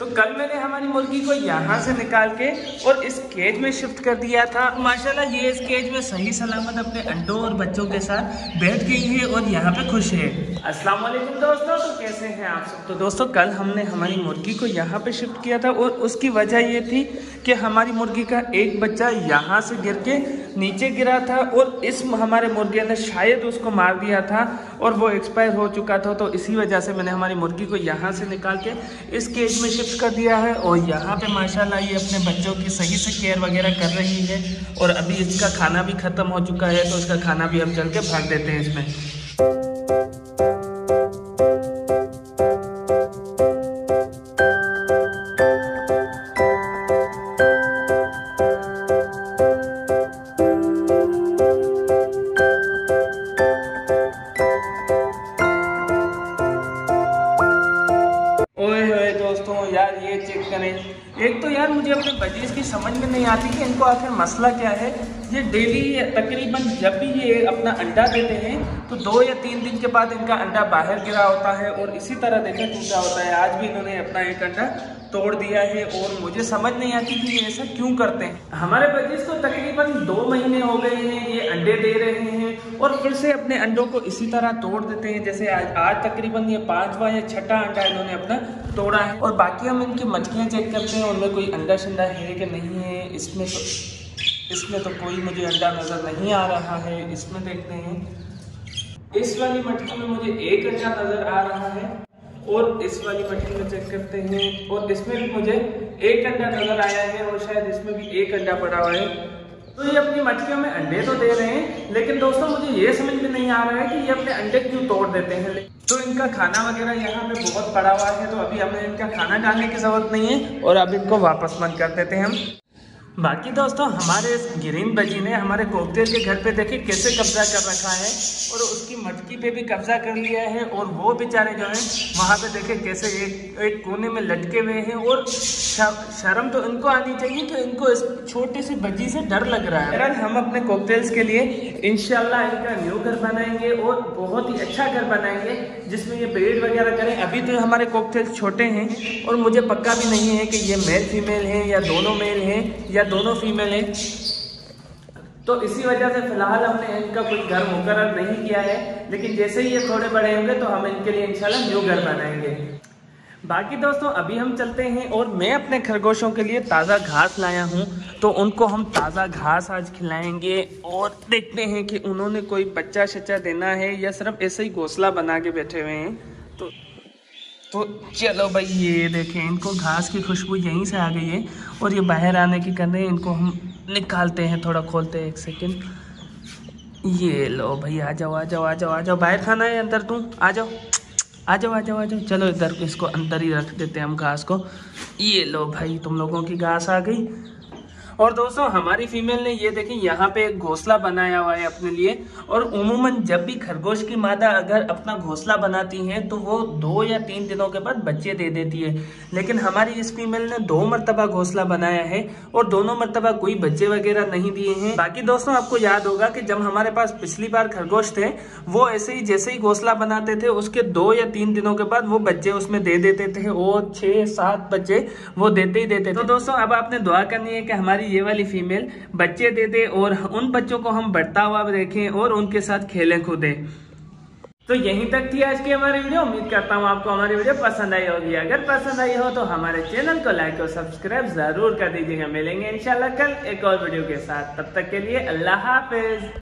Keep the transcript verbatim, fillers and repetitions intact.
तो कल मैंने हमारी मुर्गी को यहाँ से निकाल के और इस केज में शिफ्ट कर दिया था। माशाल्लाह ये इस केज में सही सलामत अपने अंडों और बच्चों के साथ बैठ गई है और यहाँ पे खुश है। अस्सलाम वालेकुम दोस्तों, तो कैसे हैं आप सब। तो दोस्तों कल हमने हमारी मुर्गी को यहाँ पे शिफ्ट किया था और उसकी वजह ये थी कि हमारी मुर्गी का एक बच्चा यहाँ से गिर के नीचे गिरा था और इस हमारे मुर्गे ने शायद उसको मार दिया था और वो एक्सपायर हो चुका था। तो इसी वजह से मैंने हमारी मुर्गी को यहाँ से निकाल के इस केज में शिफ्ट कर दिया है और यहाँ पे माशाल्लाह ये अपने बच्चों की सही से केयर वगैरह कर रही है। और अभी इसका खाना भी ख़त्म हो चुका है तो इसका खाना भी हम चल के भर देते हैं इसमें। दोस्तों यार ये चेक करें, एक तो यार मुझे अपने बजीज की समझ में नहीं आती कि इनको आखिर मसला क्या है। ये डेली तकरीबन जब भी ये अपना अंडा देते हैं तो दो या तीन दिन के बाद इनका अंडा बाहर गिरा होता है और इसी तरह देखें टूटा होता है। आज भी इन्होंने अपना एक अंडा तोड़ दिया है और मुझे समझ नहीं आती कि ये ऐसा क्यों करते हैं। हमारे बजीज को तकरीबन दो महीने हो गए हैं ये अंडे दे रहे हैं और फिर से अपने अंडों को इसी तरह तोड़ देते हैं। जैसे आज आज तकरीबन ये पांचवा या छठा अंडा इन्होंने अपना तोड़ा है। और बाकी हम इनकी मटकियाँ चेक करते हैं उनमें कोई अंडा शंडा है कि नहीं है। इसमें तो इसमें तो कोई मुझे अंडा नज़र नहीं आ रहा है। इसमें देखते हैं, इस वाली मटकी में मुझे एक अंडा नज़र आ रहा है और इस वाली मटकी में चेक करते हैं और इसमें भी मुझे एक अंडा नज़र आया है और शायद इसमें भी एक अंडा पड़ा हुआ है। तो ये अपनी मटकियों में अंडे तो दे रहे हैं लेकिन दोस्तों मुझे ये समझ में नहीं आ रहा है कि ये अपने अंडे क्यों तोड़ देते हैं। तो इनका खाना वगैरह यहाँ पे बहुत पड़ा हुआ है तो अभी हमें इनका खाना डालने की ज़रूरत नहीं है और अब इनको वापस बंद कर देते हैं हम। बाकी दोस्तों हमारे इस ग्रीन बजी ने हमारे कोकटेल के घर पे देखे कैसे कब्जा कर रखा है और उसकी मटकी पे भी कब्जा कर लिया है। और वो बेचारे जो हैं वहाँ पे देखे कैसे एक एक कोने में लटके हुए हैं और शर्म तो इनको आनी चाहिए कि इनको इस छोटे से बजी से डर लग रहा है। यार हम अपने कोकटेल्स के लिए इंशाल्लाह इनका न्यू घर बनाएंगे और बहुत ही अच्छा घर बनाएंगे जिसमें ये ब्रीड वगैरह करें। अभी तो हमारे कोकटेल्स छोटे हैं और मुझे पक्का भी नहीं है कि ये मेल फीमेल है या दोनों मेल हैं या दोनों फीमेल है। तो इसी वजह से फिलहाल हमने इनका कोई घर मुकर्रर नहीं किया है लेकिन जैसे ही ये थोड़े बड़े होंगे तो हम इनके लिए इंशाल्लाह न्यू घर बनाएंगे। बाकी दोस्तों अभी हम चलते हैं और मैं अपने खरगोशों के लिए ताज़ा घास लाया हूं तो उनको हम ताज़ा घास आज खिलाएंगे और देखते हैं कि उन्होंने कोई बच्चा शच्चा देना है या सिर्फ ऐसे ही घोंसला बना के बैठे हुए हैं। तो तो चलो भाई ये देखें इनको घास की खुशबू यहीं से आ गई है और ये बाहर आने की कर रहे हैं। इनको हम निकालते हैं, थोड़ा खोलते हैं, एक सेकंड। ये लो भाई आ जाओ आ जाओ आ जाओ आ जाओ। बाहर खाना है अंदर तुम आ जाओ आ जाओ आ जाओ आ जाओ। चलो इधर इसको अंदर ही रख देते हैं हम घास को। ये लो भाई तुम लोगों की घास आ गई। और दोस्तों हमारी फीमेल ने ये देखिए यहाँ पे एक घोंसला बनाया हुआ है अपने लिए। और उमूमन जब भी खरगोश की मादा अगर अपना घोंसला बनाती है तो वो दो या तीन दिनों के बाद बच्चे दे देती है। लेकिन हमारी इस फीमेल ने दो मरतबा घोंसला बनाया है और दोनों मरतबा कोई बच्चे वगैरह नहीं दिए हैं। बाकी दोस्तों आपको याद होगा कि जब हमारे पास पिछली बार खरगोश थे वो ऐसे ही जैसे ही घोंसला बनाते थे उसके दो या तीन दिनों के बाद वो बच्चे उसमें दे देते थे और छह सात बच्चे वो देते ही देते थे। तो दोस्तों अब आपने दुआ करनी है कि हमारी ये वाली फीमेल बच्चे दे दे और उन बच्चों को हम बढ़ता हुआ देखें और उनके साथ खेलें कूदें। तो यहीं तक थी आज की हमारी वीडियो। उम्मीद करता हूँ आपको हमारी वीडियो पसंद आई होगी। अगर पसंद आई हो तो हमारे चैनल को लाइक और सब्सक्राइब जरूर कर दीजिएगा। मिलेंगे इंशाल्लाह कल एक और वीडियो के साथ, तब तक के लिए अल्लाह हाफिज।